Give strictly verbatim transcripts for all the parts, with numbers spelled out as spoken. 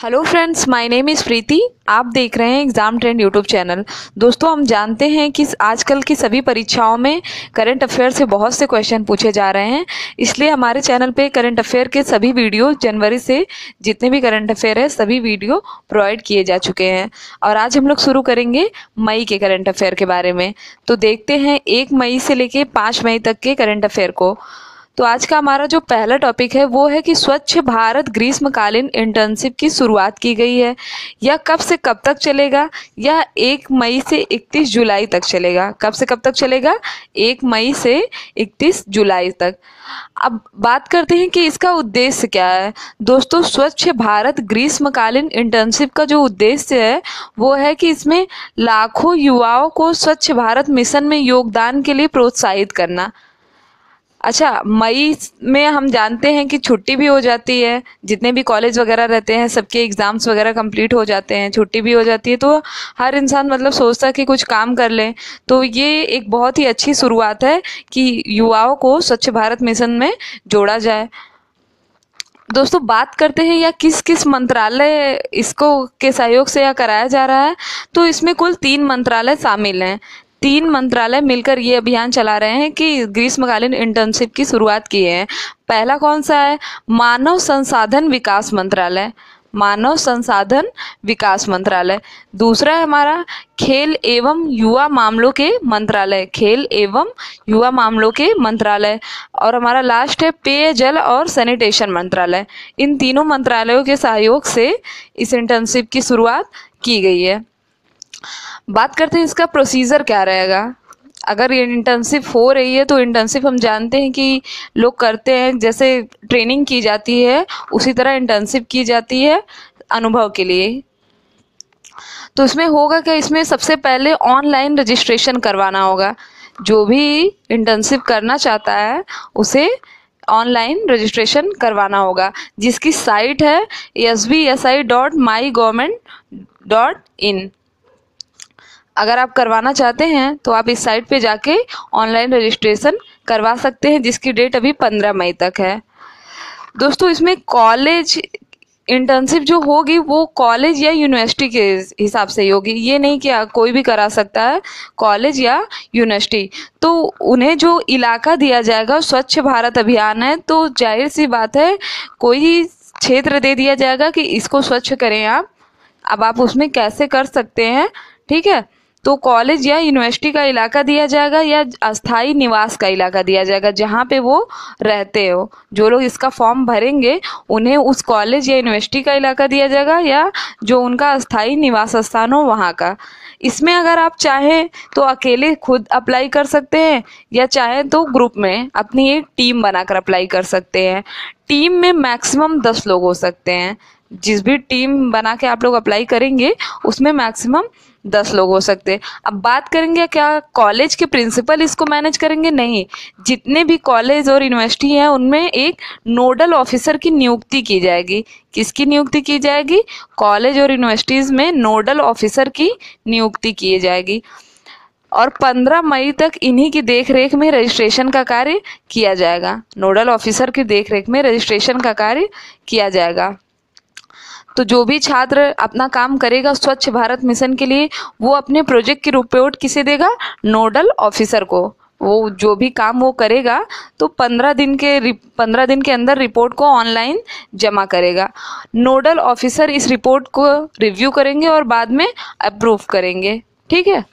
Hello friends, my name is Preeti. आप देख रहे हैं एग्ज़ाम ट्रेंड यूट्यूब चैनल। दोस्तों, हम जानते हैं कि आजकल की सभी परीक्षाओं में करंट अफेयर से बहुत से क्वेश्चन पूछे जा रहे हैं। इसलिए हमारे चैनल पे करंट अफेयर के सभी वीडियो जनवरी से जितने भी करंट अफेयर है सभी वीडियो प्रोवाइड किए जा चुके हैं। और आज हम लोग शुरू करेंगे मई के करंट अफेयर के बारे में। तो देखते हैं एक मई से लेके पाँच मई तक के करंट अफेयर को। तो आज का हमारा जो पहला टॉपिक है वो है कि स्वच्छ भारत ग्रीष्मकालीन इंटर्नशिप की शुरुआत की गई है। यह कब से कब तक चलेगा? यह एक मई से इकतीस जुलाई तक चलेगा। कब से कब तक चलेगा? एक मई से इकतीस जुलाई तक। अब बात करते हैं कि इसका उद्देश्य क्या है। दोस्तों, स्वच्छ भारत ग्रीष्मकालीन इंटर्नशिप का जो उद्देश्य है वो है कि इसमें लाखों युवाओं को स्वच्छ भारत मिशन में योगदान के लिए प्रोत्साहित करना। अच्छा, मई में हम जानते हैं कि छुट्टी भी हो जाती है। जितने भी कॉलेज वगैरह रहते हैं सबके एग्ज़ाम्स वगैरह कंप्लीट हो जाते हैं, छुट्टी भी हो जाती है। तो हर इंसान मतलब सोचता है कि कुछ काम कर लें। तो ये एक बहुत ही अच्छी शुरुआत है कि युवाओं को स्वच्छ भारत मिशन में जोड़ा जाए। दोस्तों, बात करते हैं या किस किस मंत्रालय इसको के सहयोग से यह कराया जा रहा है। तो इसमें कुल तीन मंत्रालय शामिल हैं। तीन मंत्रालय मिलकर ये अभियान चला रहे हैं कि ग्रीष्मकालीन इंटर्नशिप की शुरुआत की है। पहला कौन सा है? मानव संसाधन विकास मंत्रालय। मानव संसाधन विकास मंत्रालय। दूसरा है हमारा खेल एवं युवा मामलों के मंत्रालय। खेल एवं युवा मामलों के मंत्रालय। और हमारा लास्ट है पेयजल और सैनिटेशन मंत्रालय। इन तीनों मंत्रालयों के सहयोग से इस इंटर्नशिप की शुरुआत की गई है। बात करते हैं इसका प्रोसीजर क्या रहेगा। अगर ये इंटर्नशिप हो रही है तो इंटर्नशिप हम जानते हैं कि लोग करते हैं, जैसे ट्रेनिंग की जाती है उसी तरह इंटर्नशिप की जाती है अनुभव के लिए। तो इसमें होगा क्या, इसमें सबसे पहले ऑनलाइन रजिस्ट्रेशन करवाना होगा। जो भी इंटर्नशिप करना चाहता है उसे ऑनलाइन रजिस्ट्रेशन करवाना होगा, जिसकी साइट है S B S I dot my government dot in. अगर आप करवाना चाहते हैं तो आप इस साइट पे जाके ऑनलाइन रजिस्ट्रेशन करवा सकते हैं, जिसकी डेट अभी पंद्रह मई तक है। दोस्तों, इसमें कॉलेज इंटर्नशिप जो होगी वो कॉलेज या यूनिवर्सिटी के हिसाब से ही होगी। ये नहीं कि कोई भी करा सकता है, कॉलेज या यूनिवर्सिटी। तो उन्हें जो इलाका दिया जाएगा, स्वच्छ भारत अभियान है तो जाहिर सी बात है कोई क्षेत्र दे दिया जाएगा कि इसको स्वच्छ करें आप। अब आप उसमें कैसे कर सकते हैं, ठीक है। तो कॉलेज या यूनिवर्सिटी का इलाका दिया जाएगा या अस्थाई निवास का इलाका दिया जाएगा, जहाँ पे वो रहते हो। जो लोग इसका फॉर्म भरेंगे उन्हें उस कॉलेज या यूनिवर्सिटी का इलाका दिया जाएगा या जो उनका अस्थाई निवास स्थान हो वहाँ का। इसमें अगर आप चाहें तो अकेले खुद अप्लाई कर सकते हैं या चाहें तो ग्रुप में अपनी एक टीम बनाकर अप्लाई कर सकते हैं। टीम में मैक्सिमम दस लोग हो सकते हैं। जिस भी टीम बना के आप लोग अप्लाई करेंगे उसमें मैक्सिमम दस लोग हो सकते हैं। अब बात करेंगे क्या कॉलेज के प्रिंसिपल इसको मैनेज करेंगे? नहीं, जितने भी कॉलेज और यूनिवर्सिटी हैं उनमें एक नोडल ऑफिसर की नियुक्ति की जाएगी। किसकी नियुक्ति की जाएगी? कॉलेज और यूनिवर्सिटीज़ में नोडल ऑफिसर की नियुक्ति की जाएगी। और पंद्रह मई तक इन्हीं की देखरेख में रजिस्ट्रेशन का कार्य किया जाएगा। नोडल ऑफिसर की देखरेख में रजिस्ट्रेशन का कार्य किया जाएगा। तो जो भी छात्र अपना काम करेगा स्वच्छ भारत मिशन के लिए वो अपने प्रोजेक्ट की रिपोर्ट किसे देगा? नोडल ऑफिसर को। वो जो भी काम वो करेगा तो पंद्रह दिन के पंद्रह दिन के अंदर रिपोर्ट को ऑनलाइन जमा करेगा। नोडल ऑफिसर इस रिपोर्ट को रिव्यू करेंगे और बाद में अप्रूव करेंगे, ठीक है।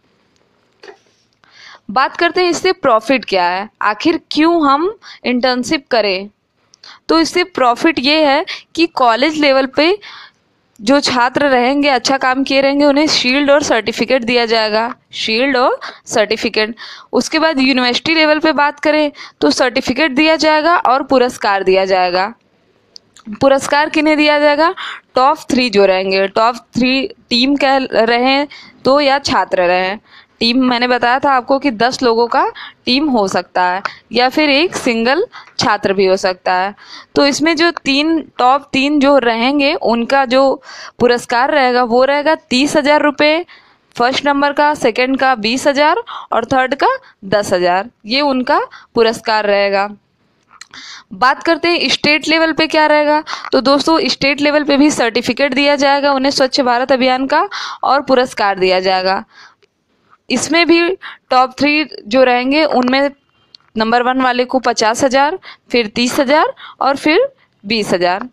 बात करते हैं इससे प्रॉफिट क्या है, आखिर क्यों हम इंटर्नशिप करें। तो इससे प्रॉफिट ये है कि कॉलेज लेवल पे जो छात्र रहेंगे, अच्छा काम किए रहेंगे, उन्हें शील्ड और सर्टिफिकेट दिया जाएगा। शील्ड और सर्टिफिकेट। उसके बाद यूनिवर्सिटी लेवल पे बात करें तो सर्टिफिकेट दिया जाएगा और पुरस्कार दिया जाएगा। पुरस्कार किन्हें दिया जाएगा? टॉप थ्री जो रहेंगे, टॉप थ्री टीम कह रहे तो या छात्र रहे। टीम मैंने बताया था आपको कि दस लोगों का टीम हो सकता है या फिर एक सिंगल छात्र भी हो सकता है। तो इसमें जो तीन टॉप तीन जो रहेंगे उनका जो पुरस्कार रहेगा वो रहेगा तीस हजार रुपये फर्स्ट नंबर का, सेकंड का बीस हजार और थर्ड का दस हजार। ये उनका पुरस्कार रहेगा। बात करते हैं स्टेट लेवल पे क्या रहेगा, तो दोस्तों स्टेट लेवल पे भी सर्टिफिकेट दिया जाएगा उन्हें स्वच्छ भारत अभियान का और पुरस्कार दिया जाएगा। इसमें भी टॉप थ्री जो रहेंगे उनमें नंबर वन वाले को पचास हजार, फिर तीस हजार और फिर बीस हजार।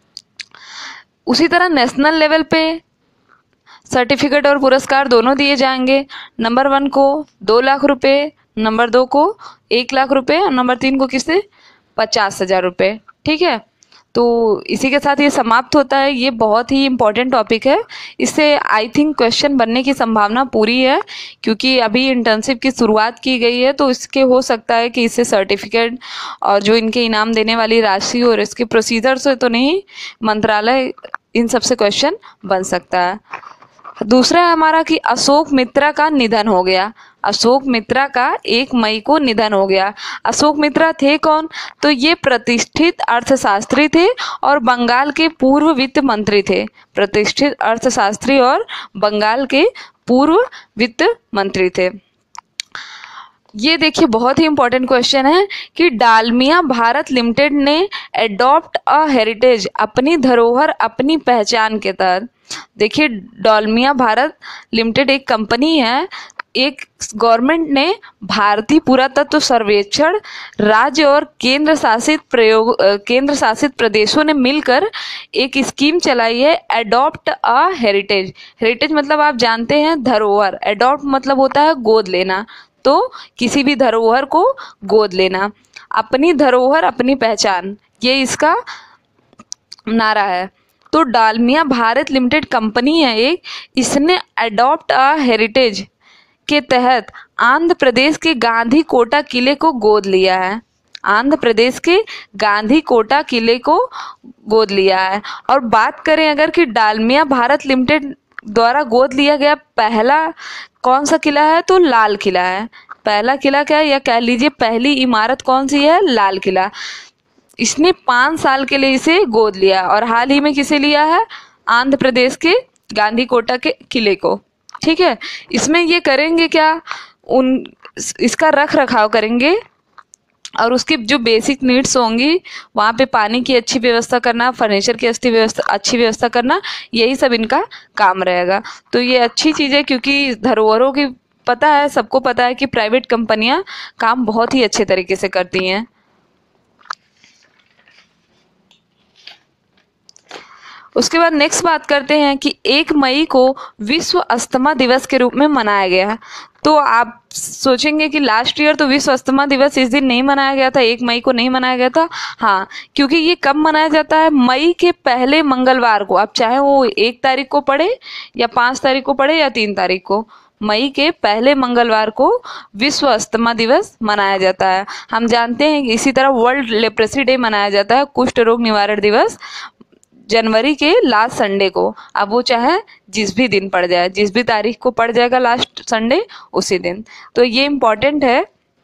उसी तरह नेशनल लेवल पे सर्टिफिकेट और पुरस्कार दोनों दिए जाएंगे। नंबर वन को दो लाख रुपए, नंबर दो को एक लाख रुपए और नंबर तीन को किसे पचास हजार रुपये। ठीक है, तो इसी के साथ ये समाप्त होता है। ये बहुत ही इम्पोर्टेंट टॉपिक है, इससे आई थिंक क्वेश्चन बनने की संभावना पूरी है, क्योंकि अभी इंटर्नशिप की शुरुआत की गई है, तो इसके हो सकता है कि इससे सर्टिफिकेट और जो इनके इनाम देने वाली राशि और इसके प्रोसीजर से तो नहीं, मंत्रालय इन सब से क्वेश्चन बन सकता है। दूसरा है हमारा कि अशोक मित्रा का निधन हो गया। अशोक मित्रा का एक मई को निधन हो गया। अशोक मित्रा थे कौन, तो ये प्रतिष्ठित अर्थशास्त्री थे और बंगाल के पूर्व वित्त मंत्री थे। प्रतिष्ठित अर्थशास्त्री और बंगाल के पूर्व वित्त मंत्री थे। ये देखिए बहुत ही इंपॉर्टेंट क्वेश्चन है कि डालमिया भारत लिमिटेड ने एडॉप्ट अ हेरिटेज, अपनी धरोहर अपनी पहचान के तहत। देखिए डालमिया भारत लिमिटेड एक कंपनी है, एक गवर्नमेंट ने भारतीय पुरातत्व सर्वेक्षण, राज्य और केंद्र शासित प्रयोग केंद्र शासित प्रदेशों ने मिलकर एक स्कीम चलाई है, एडॉप्ट अ हेरिटेज। हेरिटेज मतलब आप जानते हैं धरोहर, एडॉप्ट मतलब होता है गोद लेना, तो किसी भी धरोहर को गोद लेना। अपनी धरोहर अपनी पहचान, ये इसका नारा है। तो डालमिया भारत लिमिटेड कंपनी है एक, इसने एडॉप्ट अ हेरिटेज के तहत आंध्र प्रदेश के गांधी कोटा किले को गोद लिया है। आंध्र प्रदेश के गांधी कोटा किले को गोद लिया है। और बात करें अगर कि डालमिया भारत लिमिटेड द्वारा गोद लिया गया पहला कौन सा किला है, तो लाल किला है। पहला किला क्या है, या कह लीजिए पहली इमारत कौन सी है, लाल किला। इसने पाँच साल के लिए इसे गोद लिया और हाल ही में किसे लिया है, आंध्र प्रदेश के गांधी कोटा के किले को। ठीक है, इसमें ये करेंगे क्या, उन इसका रख रखाव करेंगे और उसकी जो बेसिक नीड्स होंगी, वहाँ पे पानी की अच्छी व्यवस्था करना, फर्नीचर की अच्छी व्यवस्था अच्छी व्यवस्था करना, यही सब इनका काम रहेगा। तो ये अच्छी चीज़ है, क्योंकि धरोहरों की पता है, सबको पता है कि प्राइवेट कंपनियां काम बहुत ही अच्छे तरीके से करती हैं। उसके बाद नेक्स्ट बात करते हैं कि एक मई को विश्व अस्थमा दिवस के रूप में मनाया गया है। तो आप सोचेंगे कि लास्ट ईयर तो विश्व अस्थमा दिवस इस दिन नहीं मनाया गया था, एक मई को नहीं मनाया गया था। हाँ, क्योंकि ये कब मनाया जाता है, मई के पहले मंगलवार को। आप चाहे वो एक तारीख को पड़े या पाँच तारीख को पड़े या तीन तारीख को, मई के पहले मंगलवार को विश्व अस्थमा दिवस मनाया जाता है। हम जानते हैं कि इसी तरह वर्ल्ड लेप्रेसी डे मनाया जाता है, कुष्ठ रोग निवारण दिवस, जनवरी के लास्ट संडे को। अब वो चाहे जिस भी दिन पड़ जाए, जिस भी तारीख को पड़ जाएगा लास्ट संडे, उसी दिन। तो ये इम्पोर्टेंट है।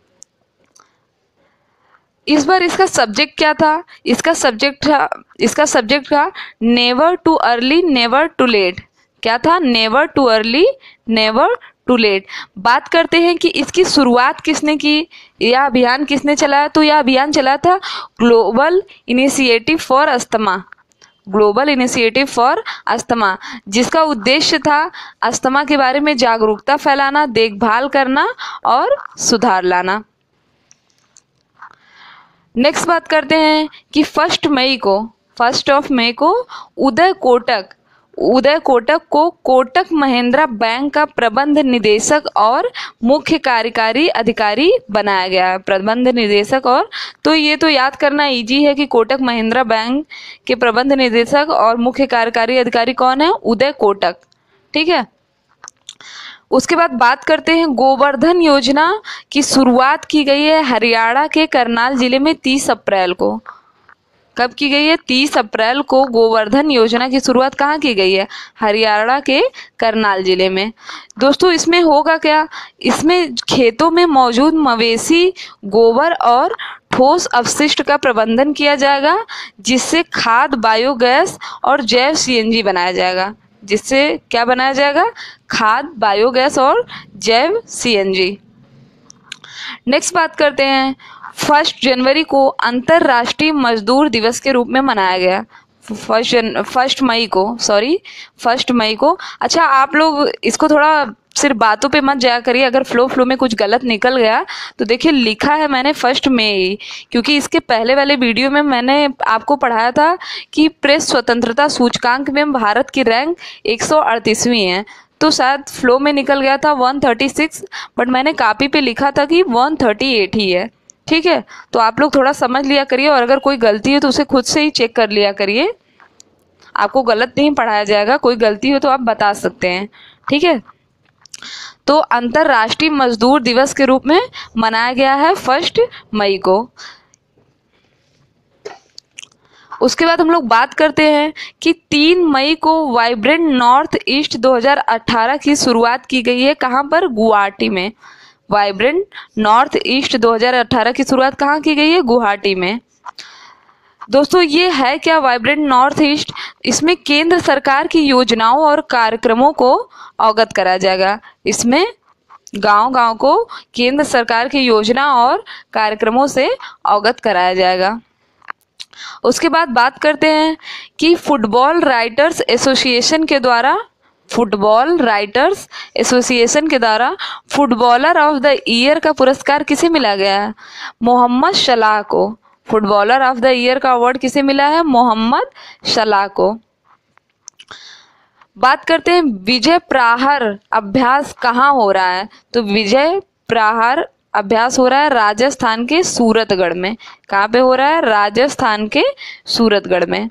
इस बार इसका सब्जेक्ट क्या था, इसका सब्जेक्ट था इसका सब्जेक्ट था never too early never too late. क्या था, never too early never too late. बात करते हैं कि इसकी शुरुआत किसने की, यह अभियान किसने चलाया, तो यह अभियान चला था global initiative for asthma. Global initiative for asthma, जिसका उद्देश्य था अस्थमा के बारे में जागरूकता फैलाना, देखभाल करना और सुधार लाना। नेक्स्ट बात करते हैं कि फर्स्ट मई को फर्स्ट ऑफ मई को उदय कोटक उदय कोटक को कोटक महिंद्रा बैंक का प्रबंध निदेशक और मुख्य कार्यकारी अधिकारी बनाया गया है। प्रबंध निदेशक और, तो ये तो याद करना इजी है कि कोटक महिंद्रा बैंक के प्रबंध निदेशक और मुख्य कार्यकारी अधिकारी कौन है, उदय कोटक। ठीक है, उसके बाद बात करते हैं गोवर्धन योजना की शुरुआत की गई है हरियाणा के करनाल जिले में तीस अप्रैल को। कब की गई है, तीस अप्रैल को गोवर्धन योजना की शुरुआत कहाँ की गई है, हरियाणा के करनाल जिले में। दोस्तों इसमें होगा क्या, इसमें खेतों में मौजूद मवेशी गोबर और ठोस अपशिष्ट का प्रबंधन किया जाएगा, जिससे खाद, बायोगैस और जैव सीएनजी बनाया जाएगा। जिससे क्या बनाया जाएगा, खाद, बायोगैस और जैव सीएनजी। नेक्स्ट बात करते हैं फर्स्ट जनवरी को अंतर्राष्ट्रीय मजदूर दिवस के रूप में मनाया गया? फर्स्ट जन फर्स्ट मई को सॉरी फर्स्ट मई को। अच्छा, आप लोग इसको थोड़ा सिर्फ बातों पे मत जाया करिए, अगर फ्लो फ्लो में कुछ गलत निकल गया तो देखिए लिखा है मैंने फर्स्ट मई, क्योंकि इसके पहले वाले वीडियो में मैंने आपको पढ़ाया था कि प्रेस स्वतंत्रता सूचकांक में भारत की रैंक एक सौ अड़तीसवीं है, तो शायद फ्लो में निकल गया था एक सौ छत्तीस, बट मैंने कॉपी पे लिखा था कि एक सौ अड़तीस ही है। ठीक है, तो आप लोग थोड़ा समझ लिया करिए, और अगर कोई गलती है तो उसे खुद से ही चेक कर लिया करिए, आपको गलत नहीं पढ़ाया जाएगा, कोई गलती हो तो आप बता सकते हैं। ठीक है, तो अंतर्राष्ट्रीय मजदूर दिवस के रूप में मनाया गया है फर्स्ट मई को। उसके बाद हम लोग बात करते हैं कि तीन मई को वाइब्रेंट नॉर्थ ईस्ट दो हज़ार अठारह की शुरुआत की गई है। कहाँ पर? गुवाहाटी में। वाइब्रेंट नॉर्थ ईस्ट दो हज़ार अठारह की शुरुआत कहाँ की गई है? गुवाहाटी में। दोस्तों, ये है क्या वाइब्रेंट नॉर्थ ईस्ट? इसमें केंद्र सरकार की योजनाओं और कार्यक्रमों को अवगत कराया जाएगा। इसमें गांव-गांव को केंद्र सरकार की योजना और कार्यक्रमों से अवगत कराया जाएगा। उसके बाद बात करते हैं कि फुटबॉल राइटर्स एसोसिएशन के द्वारा फुटबॉल राइटर्स एसोसिएशन के द्वारा फुटबॉलर ऑफ द ईयर का पुरस्कार किसे मिला गया है? मोहम्मद सलाह को। फुटबॉलर ऑफ द ईयर का अवार्ड किसे मिला है? मोहम्मद सलाह को। बात करते हैं विजय प्रहार अभ्यास कहाँ हो रहा है? तो विजय प्रहार अभ्यास हो रहा है राजस्थान के सूरतगढ़ में। कहाँ पे हो रहा है? राजस्थान के सूरतगढ़ में।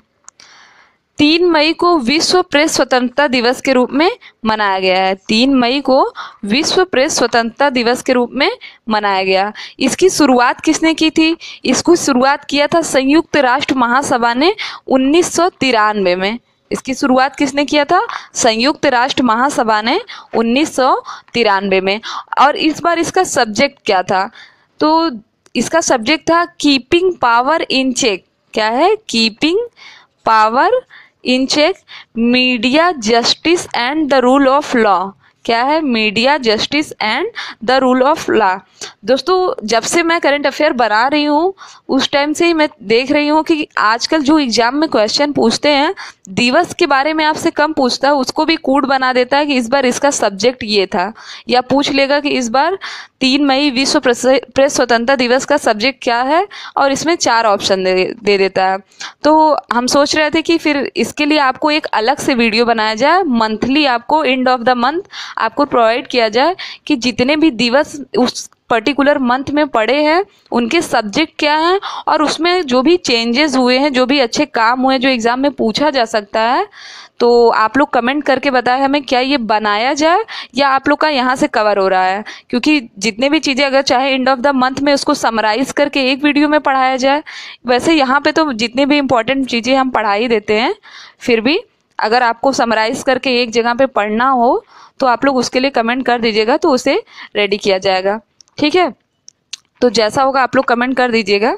तीन मई को विश्व प्रेस स्वतंत्रता दिवस के रूप में मनाया गया है। तीन मई को विश्व प्रेस स्वतंत्रता दिवस के रूप में मनाया गया। इसकी शुरुआत किसने की थी? इसको शुरुआत किया था संयुक्त राष्ट्र महासभा ने उन्नीस सौ तिरानवे में। इसकी शुरुआत किसने किया था? संयुक्त राष्ट्र महासभा ने उन्नीस सौ तिरानवे में। और इस बार इसका सब्जेक्ट क्या था? तो इसका सब्जेक्ट था कीपिंग पावर इन चेक। क्या है? Keeping power in check, media justice and the rule of law. क्या है? Media justice and the rule of law. दोस्तों, जब से मैं करंट अफेयर बना रही हूँ उस टाइम से ही मैं देख रही हूँ कि आजकल जो एग्जाम में क्वेश्चन पूछते हैं दिवस के बारे में आपसे कम पूछता है, उसको भी कूट बना देता है कि इस बार इसका सब्जेक्ट ये था, या पूछ लेगा कि इस बार तीन मई विश्व प्रेस स्वतंत्रता दिवस का सब्जेक्ट क्या है, और इसमें चार ऑप्शन दे, दे देता है। तो हम सोच रहे थे कि फिर इसके लिए आपको एक अलग से वीडियो बनाया जाए, मंथली आपको एंड ऑफ द मंथ आपको प्रोवाइड किया जाए कि जितने भी दिवस उस पर्टिकुलर मंथ में पड़े हैं उनके सब्जेक्ट क्या हैं, और उसमें जो भी चेंजेस हुए हैं, जो भी अच्छे काम हुए जो एग्जाम में पूछा जा सकता है, तो आप लोग कमेंट करके बताएं हमें, क्या ये बनाया जाए या आप लोग का यहाँ से कवर हो रहा है। क्योंकि जितने भी चीज़ें अगर चाहे एंड ऑफ द मंथ में उसको समराइज करके एक वीडियो में पढ़ाया जाए, वैसे यहाँ पे तो जितनी भी इम्पोर्टेंट चीज़ें हम पढ़ा ही देते हैं, फिर भी अगर आपको समराइज करके एक जगह पे पढ़ना हो तो आप लोग उसके लिए कमेंट कर दीजिएगा, तो उसे रेडी किया जाएगा। ठीक है, तो जैसा होगा आप लोग कमेंट कर दीजिएगा।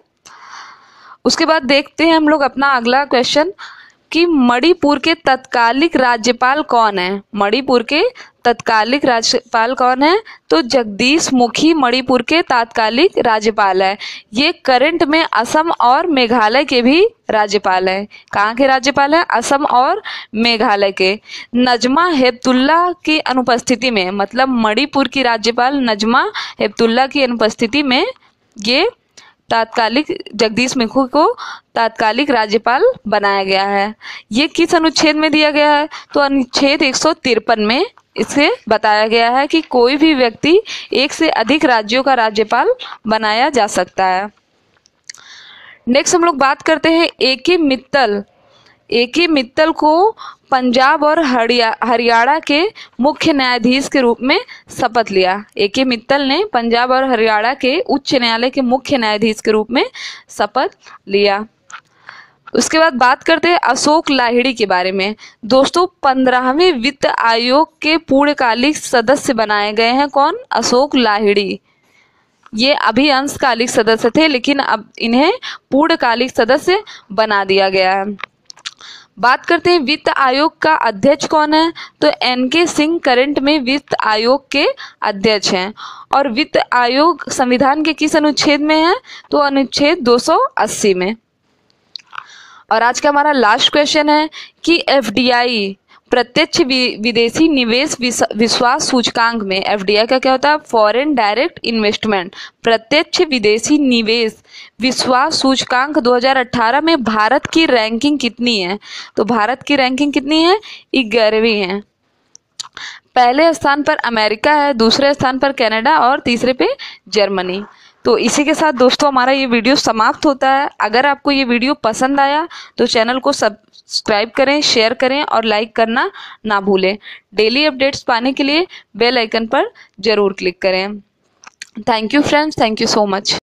उसके बाद देखते हैं हम लोग अपना अगला क्वेश्चन कि मणिपुर के तत्कालिक राज्यपाल कौन है? मणिपुर के तत्कालिक राज्यपाल कौन है? तो जगदीश मुखी मणिपुर के तत्कालिक राज्यपाल है। ये करंट में असम और मेघालय के भी राज्यपाल है। कहाँ के राज्यपाल है? असम और मेघालय के। नजमा हेपतुल्ला की अनुपस्थिति में, मतलब मणिपुर की राज्यपाल नजमा हेपतुल्ला की अनुपस्थिति में ये तात्कालिक जगदीश मुखी को तात्कालिक राज्यपाल बनाया गया है। ये किस अनुच्छेद में दिया गया है? तो अनुच्छेद एक सौ तिरपन में इसे बताया गया है कि कोई भी व्यक्ति एक से अधिक राज्यों का राज्यपाल बनाया जा सकता है। नेक्स्ट हम लोग बात करते हैं ए के मित्तल। ए के मित्तल को पंजाब और हरियाणा के मुख्य न्यायाधीश के रूप में शपथ लिया। ए के मित्तल ने पंजाब और हरियाणा के उच्च न्यायालय के मुख्य न्यायाधीश के रूप में शपथ लिया। उसके बाद बात करते हैं अशोक लाहिड़ी के बारे में। दोस्तों, पंद्रहवें वित्त आयोग के पूर्णकालिक सदस्य बनाए गए हैं। कौन? अशोक लाहिड़ी। ये अभी अंशकालिक सदस्य थे, लेकिन अब इन्हें पूर्णकालिक सदस्य बना दिया गया है। बात करते हैं वित्त आयोग का अध्यक्ष कौन है, तो एन के सिंह करंट में वित्त आयोग के अध्यक्ष हैं। और वित्त आयोग संविधान के किस अनुच्छेद में है, तो अनुच्छेद दो सौ अस्सी में। और आज का हमारा लास्ट क्वेश्चन है कि एफ डी आई प्रत्यक्ष विदेशी निवेश विश्वास सूचकांक में, एफ डी आई का क्या होता है, फॉरेन डायरेक्ट इन्वेस्टमेंट, प्रत्यक्ष विदेशी निवेश विश्वास सूचकांक दो हज़ार अठारह में भारत की रैंकिंग कितनी है, तो भारत की रैंकिंग कितनी है, ग्यारहवीं है। पहले स्थान पर अमेरिका है, दूसरे स्थान पर कनाडा और तीसरे पे जर्मनी। तो इसी के साथ दोस्तों हमारा ये वीडियो समाप्त होता है। अगर आपको ये वीडियो पसंद आया तो चैनल को सब्सक्राइब करें, शेयर करें और लाइक करना ना भूलें। डेली अपडेट्स पाने के लिए बेल आइकन पर जरूर क्लिक करें। Thank you friends, thank you so much.